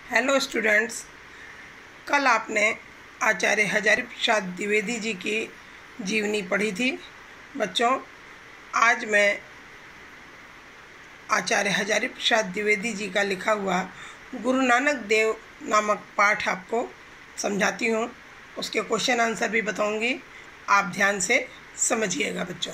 Hello students, कल आपने आचार्य हजारी प्रसाद द्विवेदी जी की जीवनी पढ़ी थी। बच्चों, आज मैं आचार्य हजारी प्रसाद द्विवेदी जी का लिखा हुआ गुरु नानक देव नामक पाठ आपको समझाती हूँ। उसके क्वेश्चन आंसर भी बताऊँगी, आप ध्यान से समझिएगा। बच्चों,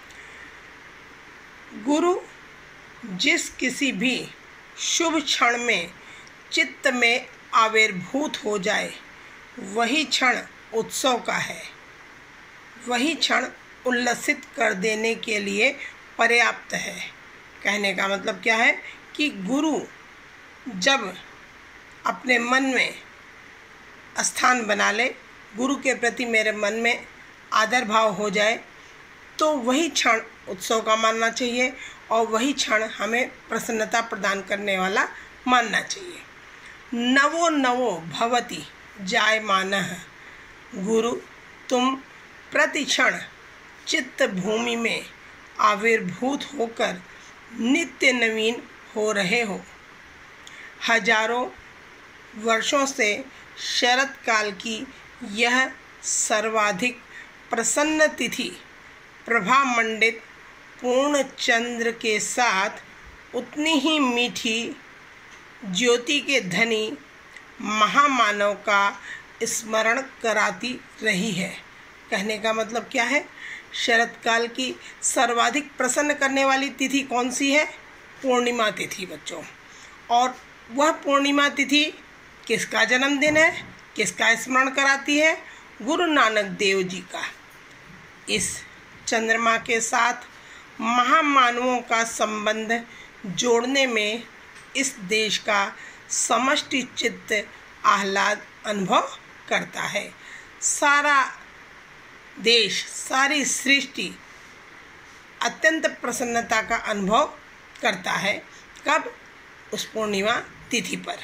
गुरु जिस किसी भी शुभ क्षण में चित्त में आविर्भूत हो जाए, वही क्षण उत्सव का है। वही क्षण उल्लसित कर देने के लिए पर्याप्त है। कहने का मतलब क्या है कि गुरु जब अपने मन में स्थान बना ले, गुरु के प्रति मेरे मन में आदर भाव हो जाए, तो वही क्षण उत्सव का मानना चाहिए और वही क्षण हमें प्रसन्नता प्रदान करने वाला मानना चाहिए। नवो नवो भवति जायमानः, गुरु तुम प्रतिक्षण चित्त भूमि में आविर्भूत होकर नित्य नवीन हो रहे हो। हजारों वर्षों से शरत काल की यह सर्वाधिक प्रसन्न तिथि प्रभा मंडित पूर्ण चंद्र के साथ उतनी ही मीठी ज्योति के धनी महामानव का स्मरण कराती रही है। कहने का मतलब क्या है? शरत काल की सर्वाधिक प्रसन्न करने वाली तिथि कौन सी है? पूर्णिमा तिथि बच्चों। और वह पूर्णिमा तिथि किसका जन्मदिन है, किसका स्मरण कराती है? गुरु नानक देव जी का। इस चंद्रमा के साथ महामानवों का संबंध जोड़ने में इस देश का समष्टि चित्त आह्लाद अनुभव करता है। सारा देश, सारी सृष्टि अत्यंत प्रसन्नता का अनुभव करता है। कब? उस पूर्णिमा तिथि पर।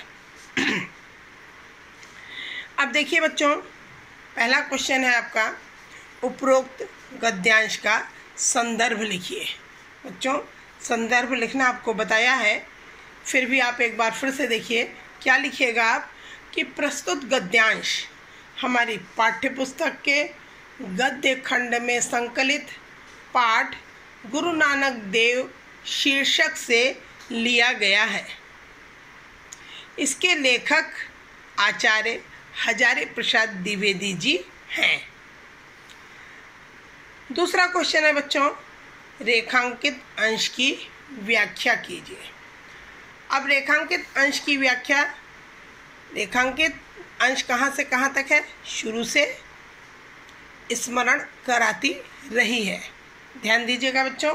अब देखिए बच्चों, पहला क्वेश्चन है आपका, उपरोक्त गद्यांश का संदर्भ लिखिए। बच्चों, संदर्भ लिखना आपको बताया है, फिर भी आप एक बार फिर से देखिए। क्या लिखिएगा आप कि प्रस्तुत गद्यांश हमारी पाठ्यपुस्तक के गद्य खंड में संकलित पाठ गुरु नानक देव शीर्षक से लिया गया है। इसके लेखक आचार्य हजारी प्रसाद द्विवेदी जी हैं। दूसरा क्वेश्चन है बच्चों, रेखांकित अंश की व्याख्या कीजिए। अब रेखांकित अंश की व्याख्या, रेखांकित अंश कहाँ से कहाँ तक है? शुरू से स्मरण कराती रही है। ध्यान दीजिएगा बच्चों।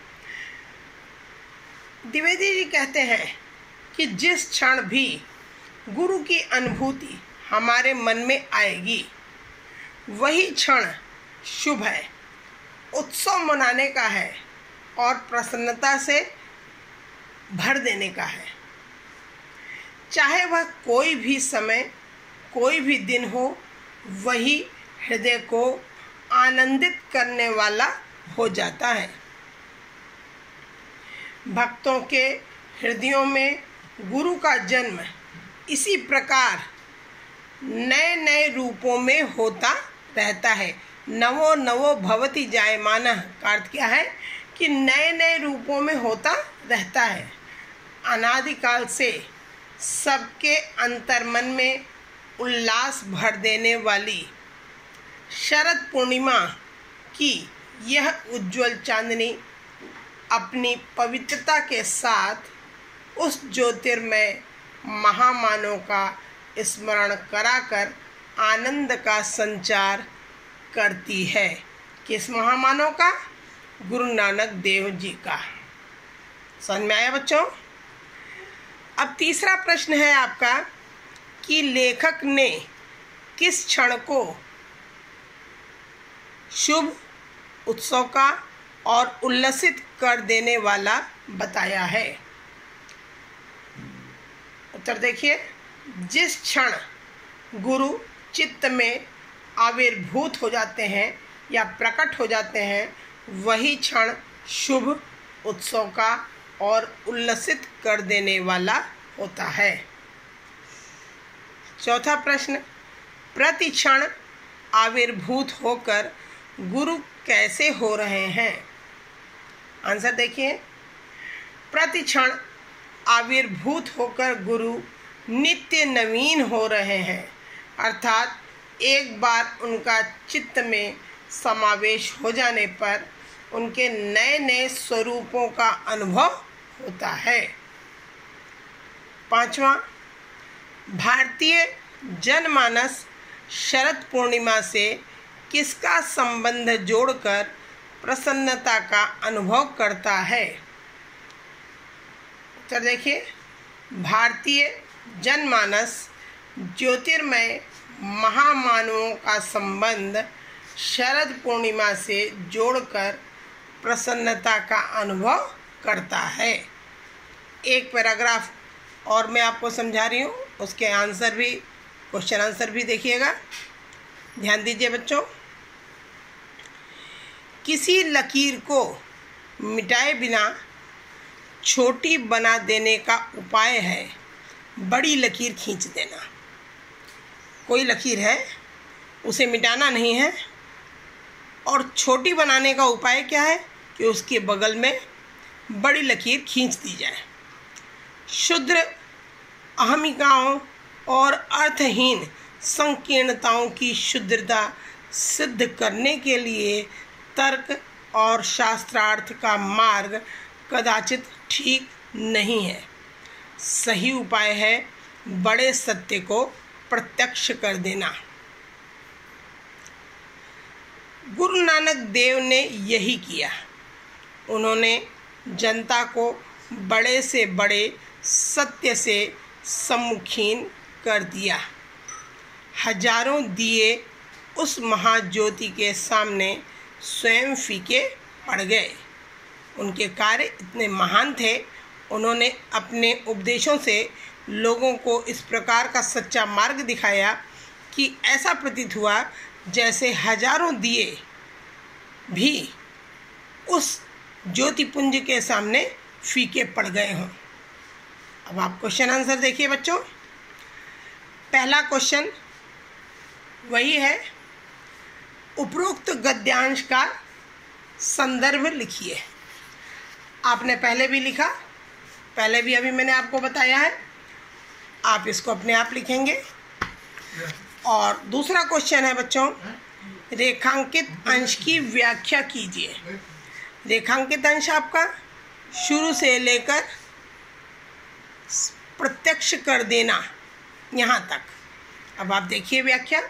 द्विवेदी जी कहते हैं कि जिस क्षण भी गुरु की अनुभूति हमारे मन में आएगी, वही क्षण शुभ है, उत्सव मनाने का है और प्रसन्नता से भर देने का है। चाहे वह कोई भी समय, कोई भी दिन हो, वही हृदय को आनंदित करने वाला हो जाता है। भक्तों के हृदयों में गुरु का जन्म इसी प्रकार नए नए रूपों में होता रहता है। नवो नवो भवति जायमानः का अर्थ क्या है कि नए नए रूपों में होता रहता है। अनादिकाल से सबके अंतर्मन में उल्लास भर देने वाली शरद पूर्णिमा की यह उज्जवल चांदनी अपनी पवित्रता के साथ उस ज्योतिर्मय महामानव का स्मरण कराकर आनंद का संचार करती है। किस महामानव का? गुरु नानक देव जी का। समझ में आया बच्चों? अब तीसरा प्रश्न है आपका कि लेखक ने किस क्षण को शुभ, उत्सव का और उल्लसित कर देने वाला बताया है? उत्तर देखिए। जिस क्षण गुरु चित्त में आविर्भूत हो जाते हैं या प्रकट हो जाते हैं, वही क्षण शुभ, उत्सव का और उल्लसित कर देने वाला होता है। चौथा प्रश्न, प्रतिक्षण आविर्भूत होकर गुरु कैसे हो रहे हैं? आंसर देखिए, प्रतिक्षण आविर्भूत होकर गुरु नित्य नवीन हो रहे हैं, अर्थात एक बार उनका चित्त में समावेश हो जाने पर उनके नए नए स्वरूपों का अनुभव होता है। पांचवा, भारतीय जनमानस शरद पूर्णिमा से किसका संबंध जोड़कर प्रसन्नता का अनुभव करता है? उत्तर देखिए, भारतीय जनमानस ज्योतिर्मय महामानवों का संबंध शरद पूर्णिमा से जोड़कर प्रसन्नता का अनुभव करता है। एक पैराग्राफ और मैं आपको समझा रही हूँ, उसके आंसर भी, क्वेश्चन आंसर भी देखिएगा, ध्यान दीजिए बच्चों। किसी लकीर को मिटाए बिना छोटी बना देने का उपाय है बड़ी लकीर खींच देना। कोई लकीर है, उसे मिटाना नहीं है, और छोटी बनाने का उपाय क्या है कि उसके बगल में बड़ी लकीर खींच दी जाए। शुद्र अहमिकाओं और अर्थहीन संकीर्णताओं की शुद्धता सिद्ध करने के लिए तर्क और शास्त्रार्थ का मार्ग कदाचित ठीक नहीं है। सही उपाय है बड़े सत्य को प्रत्यक्ष कर देना। गुरु नानक देव ने यही किया। उन्होंने जनता को बड़े से बड़े सत्य से सम्मुखीन कर दिया। हजारों दिए उस महाज्योति के सामने स्वयं फीके पड़ गए। उनके कार्य इतने महान थे, उन्होंने अपने उपदेशों से लोगों को इस प्रकार का सच्चा मार्ग दिखाया कि ऐसा प्रतीत हुआ जैसे हजारों दिए भी उस ज्योतिपुंज के सामने फीके पड़ गए हों। अब आप क्वेश्चन आंसर देखिए बच्चों। पहला क्वेश्चन वही है, उपरोक्त गद्यांश का संदर्भ लिखिए। आपने पहले भी लिखा, पहले भी अभी मैंने आपको बताया है, आप इसको अपने आप लिखेंगे। और दूसरा क्वेश्चन है बच्चों, रेखांकित अंश की व्याख्या कीजिए। रेखांकित अंश आपका शुरू से लेकर प्रत्यक्ष कर देना यहाँ तक। अब आप देखिए व्याख्या।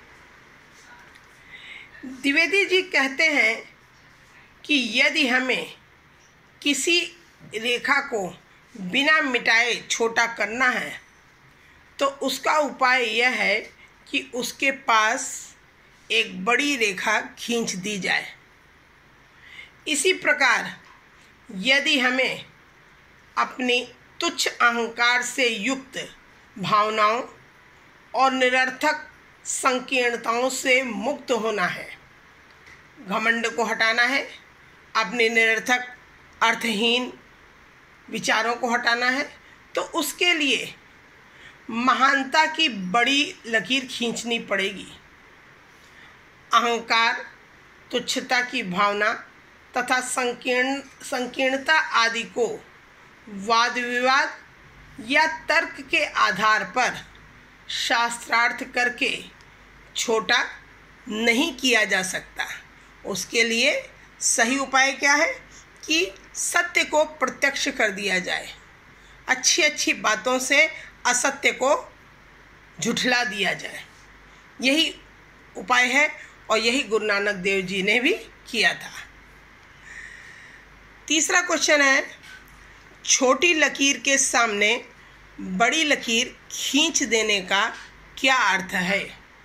द्विवेदी जी कहते हैं कि यदि हमें किसी रेखा को बिना मिटाए छोटा करना है तो उसका उपाय यह है कि उसके पास एक बड़ी रेखा खींच दी जाए। इसी प्रकार यदि हमें अपनी तुच्छ अहंकार से युक्त भावनाओं और निरर्थक संकीर्णताओं से मुक्त होना है, घमंड को हटाना है, अपने निरर्थक अर्थहीन विचारों को हटाना है, तो उसके लिए महानता की बड़ी लकीर खींचनी पड़ेगी। अहंकार, तुच्छता की भावना तथा संकीर्णता आदि को वाद विवाद या तर्क के आधार पर शास्त्रार्थ करके छोटा नहीं किया जा सकता। उसके लिए सही उपाय क्या है कि सत्य को प्रत्यक्ष कर दिया जाए। अच्छी अच्छी बातों से असत्य को झुठला दिया जाए। यही उपाय है और यही गुरु नानक देव जी ने भी किया था। तीसरा क्वेश्चन है, छोटी लकीर के सामने बड़ी लकीर खींच देने का क्या अर्थ है?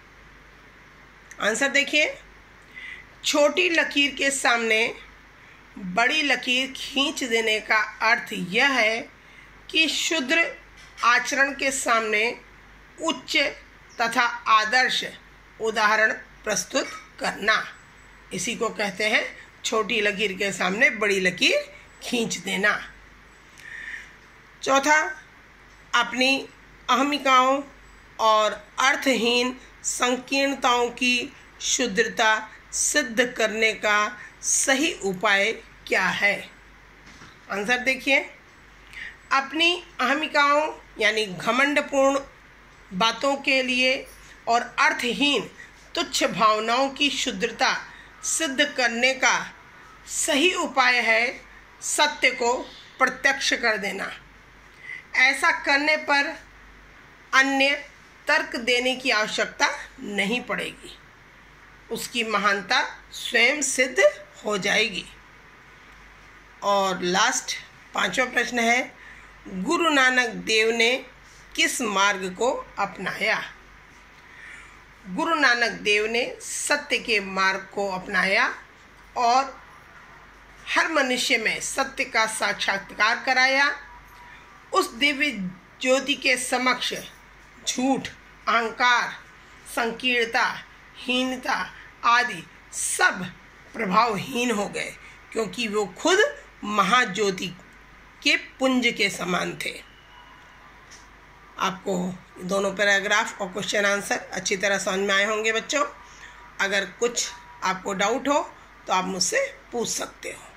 आंसर देखिए। छोटी लकीर के सामने बड़ी लकीर खींच देने का अर्थ यह है कि शुद्र आचरण के सामने उच्च तथा आदर्श उदाहरण प्रस्तुत करना। इसी को कहते हैं छोटी लकीर के सामने बड़ी लकीर खींच देना। चौथा, अपनी अहमिकाओं और अर्थहीन संकीर्णताओं की शुद्धता सिद्ध करने का सही उपाय क्या है? आंसर देखिए, अपनी अहमिकाओं यानी घमंडपूर्ण बातों के लिए और अर्थहीन तुच्छ भावनाओं की शुद्धता सिद्ध करने का सही उपाय है सत्य को प्रत्यक्ष कर देना। ऐसा करने पर अन्य तर्क देने की आवश्यकता नहीं पड़ेगी, उसकी महानता स्वयं सिद्ध हो जाएगी। और लास्ट 5वां प्रश्न है, गुरु नानक देव ने किस मार्ग को अपनाया? गुरु नानक देव ने सत्य के मार्ग को अपनाया और हर मनुष्य में सत्य का साक्षात्कार कराया। उस दिव्य ज्योति के समक्ष झूठ, अहंकार, संकीर्णता, हीनता आदि सब प्रभावहीन हो गए, क्योंकि वो खुद महाज्योति के पुंज के समान थे। आपको दोनों पैराग्राफ और क्वेश्चन आंसर अच्छी तरह समझ में आए होंगे बच्चों। अगर कुछ आपको डाउट हो तो आप मुझसे पूछ सकते हो।